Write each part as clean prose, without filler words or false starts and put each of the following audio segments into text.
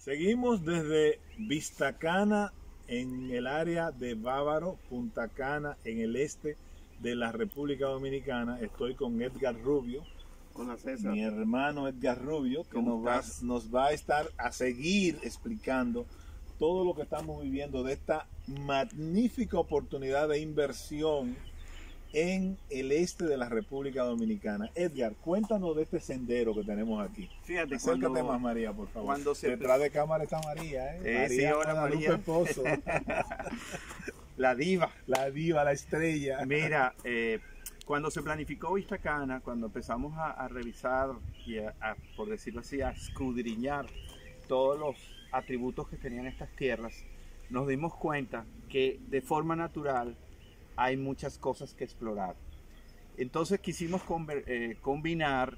Seguimos desde Vista Cana en el área de Bávaro, Punta Cana en el este de la República Dominicana. Estoy con Edgar Rubio. Hola, César. Mi hermano Edgar Rubio, que nos va a estar a seguir explicando todo lo que estamos viviendo de esta magnífica oportunidad de inversión en el este de la República Dominicana. Edgar, cuéntanos de este sendero que tenemos aquí. Fíjate, acércate más, María, por favor. Detrás de cámara está María, María, sí, hola, María. Pozo. La diva. La diva, la estrella. Mira, cuando se planificó Vista Cana, cuando empezamos a revisar y por decirlo así, a escudriñar todos los atributos que tenían estas tierras, nos dimos cuenta que de forma natural hay muchas cosas que explorar. Entonces quisimos combinar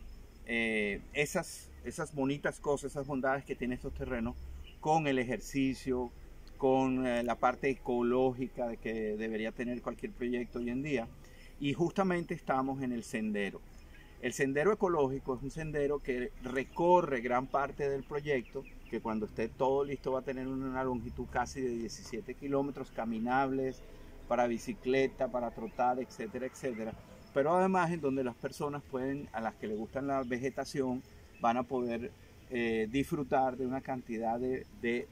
esas bonitas cosas, esas bondades que tienen estos terrenos con el ejercicio, con la parte ecológica de que debería tener cualquier proyecto hoy en día. Y justamente estamos en el sendero. El sendero ecológico es un sendero que recorre gran parte del proyecto, que cuando esté todo listo va a tener una longitud casi de 17 kilómetros caminables, para bicicleta, para trotar, etcétera, etcétera. Pero además en donde las personas pueden, a las que les gustan la vegetación, van a poder disfrutar de una cantidad de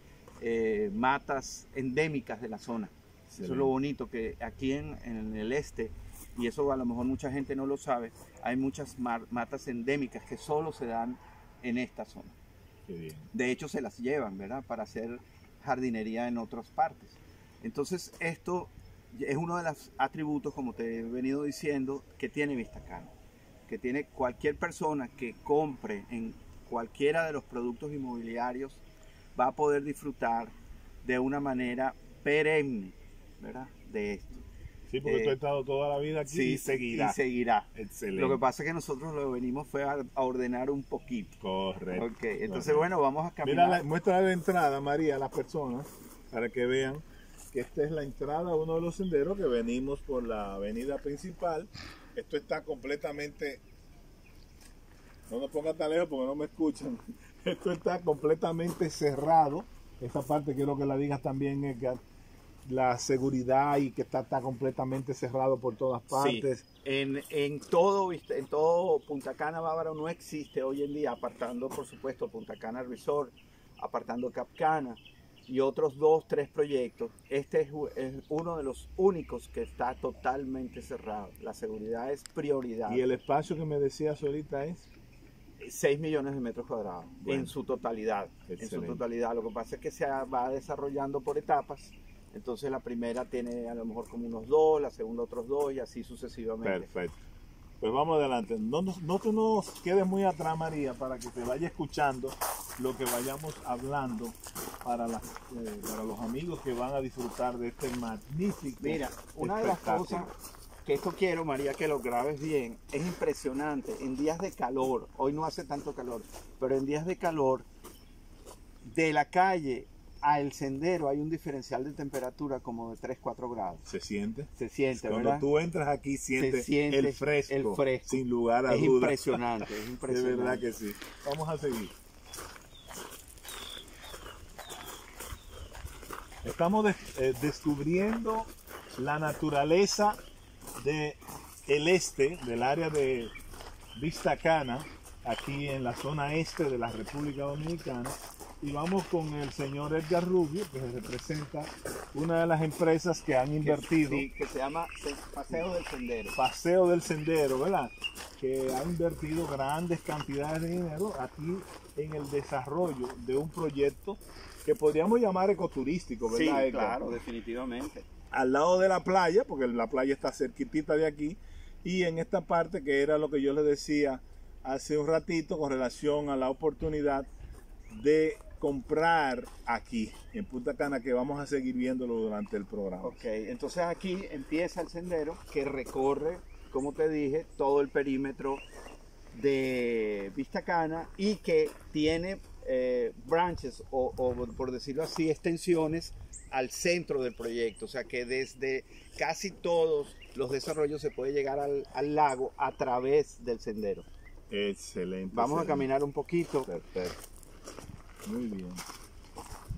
matas endémicas de la zona. Sí. Eso es lo bonito, que aquí en el este, y eso a lo mejor mucha gente no lo sabe, hay muchas matas endémicas que solo se dan en esta zona. Qué bien. De hecho se las llevan, ¿verdad?, para hacer jardinería en otras partes. Entonces esto es uno de los atributos, como te he venido diciendo, que tiene Vista Cana, que tiene cualquier persona que compre en cualquiera de los productos inmobiliarios, va a poder disfrutar de una manera perenne, ¿verdad?, de esto. Sí, porque tú has estado toda la vida aquí. Sí, y seguirá. Y seguirá. Excelente. Lo que pasa es que nosotros lo venimos fue a ordenar un poquito. Correcto. Okay, entonces correcto. Bueno, vamos a caminar. Mira, muestra la entrada, María, a las personas, para que vean que esta es la entrada a uno de los senderos que venimos por la avenida principal. Esto está completamente... No nos pongan tan lejos porque no me escuchan. Esto está completamente cerrado. Esta parte quiero que la digas también, Edgar. La seguridad y que está completamente cerrado por todas partes. Sí. En todo Punta Cana, Bávaro, no existe hoy en día, apartando por supuesto Punta Cana Resort, apartando Cap Cana y otros 2, 3 proyectos. Este es uno de los únicos que está totalmente cerrado. La seguridad es prioridad. ¿Y el espacio que me decías ahorita es? 6 millones de metros cuadrados, bueno, en su totalidad. Excelente. En su totalidad. Lo que pasa es que se va desarrollando por etapas. Entonces la primera tiene a lo mejor como unos 2, la segunda otros 2 y así sucesivamente. Perfecto. Pues vamos adelante. No te nos quedes muy atrás, María, para que te vaya escuchando lo que vayamos hablando para los amigos que van a disfrutar de este magnífico. Mira, una de las cosas que esto quiero, María, que lo grabes bien, es impresionante. En días de calor, hoy no hace tanto calor, pero en días de calor, de la calle al sendero hay un diferencial de temperatura como de 3-4 grados. ¿Se siente? Se siente, cuando ¿verdad? tú entras aquí sientes el fresco, sin lugar a dudas. Impresionante, es impresionante. De verdad que sí. Vamos a seguir. Estamos descubriendo la naturaleza del este, del área de Vista Cana, aquí en la zona este de la República Dominicana. Y vamos con el señor Edgar Rubio, que representa una de las empresas que han invertido. Que se llama Paseo del Sendero. Paseo del Sendero, ¿verdad? Que ha invertido grandes cantidades de dinero aquí en el desarrollo de un proyecto que podríamos llamar ecoturístico, ¿verdad, Sí, Edgar? claro, definitivamente. Al lado de la playa, porque la playa está cerquitita de aquí, y en esta parte que era lo que yo les decía hace un ratito con relación a la oportunidad de comprar aquí en Punta Cana, que vamos a seguir viéndolo durante el programa. Ok, entonces aquí empieza el sendero que recorre, como te dije, todo el perímetro de Vista Cana y que tiene branches o por decirlo así, extensiones al centro del proyecto. O sea que desde casi todos los desarrollos se puede llegar al lago a través del sendero. Excelente. Vamos a caminar un poquito. Perfecto. Muy bien.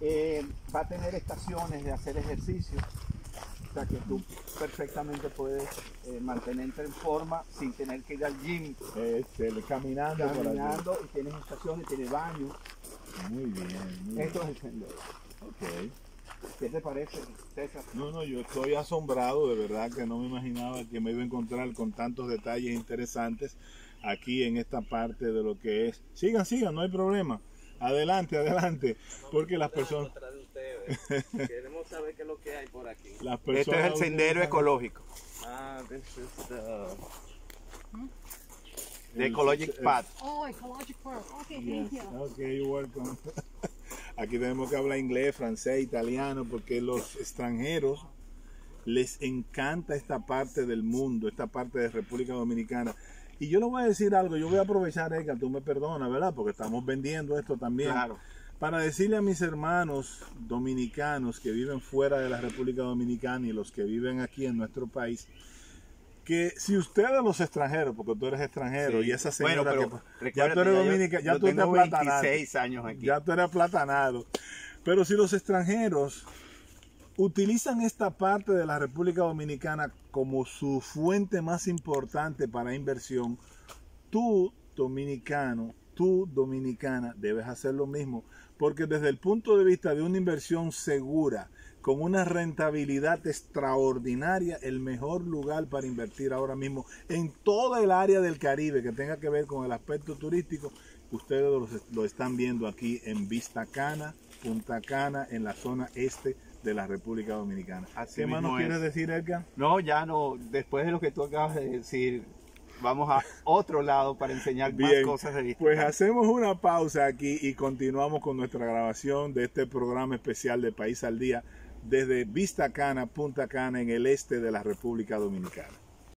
Va a tener estaciones de hacer ejercicio. O sea que tú perfectamente puedes mantenerte en forma sin tener que ir al gym. Caminando por allí. Y tienes estaciones, tienes baños. Muy bien. Esto es el sendero. Ok. ¿Qué te parece, César? No, yo estoy asombrado, de verdad que no me imaginaba que me iba a encontrar con tantos detalles interesantes aquí en esta parte de lo que es. Sigan, no hay problema. Adelante, porque las personas... Queremos saber qué es lo que hay por aquí. Las Este es personas el sendero ecológico. This is The Ecologic Path. Oh, ecologic park. Okay, Yes. thank you. Okay, you're welcome. Aquí tenemos que hablar inglés, francés, italiano, porque los extranjeros les encanta esta parte del mundo, esta parte de República Dominicana. Y yo le voy a decir algo, yo voy a aprovechar, Edgar, tú me perdonas, ¿verdad? Porque estamos vendiendo esto también. Claro. Para decirle a mis hermanos dominicanos que viven fuera de la República Dominicana y los que viven aquí en nuestro país, que si ustedes los extranjeros, porque tú eres extranjero Sí. y esa señora Bueno, que ya tú eres dominicano, ya yo tú eres tengo aplatanado, 26 años aquí. ya tú eres aplatanado. Pero si los extranjeros utilizan esta parte de la República Dominicana como su fuente más importante para inversión, tú dominicano, tú dominicana debes hacer lo mismo, porque desde el punto de vista de una inversión segura, con una rentabilidad extraordinaria, el mejor lugar para invertir ahora mismo en toda el área del Caribe que tenga que ver con el aspecto turístico, ustedes lo están viendo aquí en Vista Cana, Punta Cana, en la zona este de la República Dominicana. Así ¿Qué más mismo nos es. quieres decir, Edgar? No, ya no. Después de lo que tú acabas de decir, vamos a otro lado para enseñar más Bien, cosas de Vista pues Cana. hacemos una pausa aquí y continuamos con nuestra grabación de este programa especial de País al Día desde Vista Cana, Punta Cana, en el este de la República Dominicana.